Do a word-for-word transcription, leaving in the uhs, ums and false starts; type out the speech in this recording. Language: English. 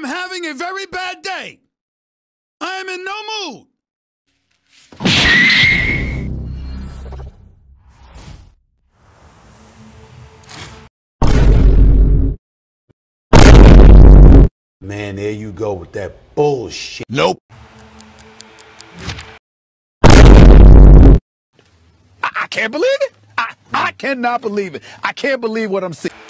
am having a very bad day. I am in no mood. Man, there you go with that bullshit. Nope. I, I can't believe it. I, I cannot believe it. I can't believe what I'm seeing.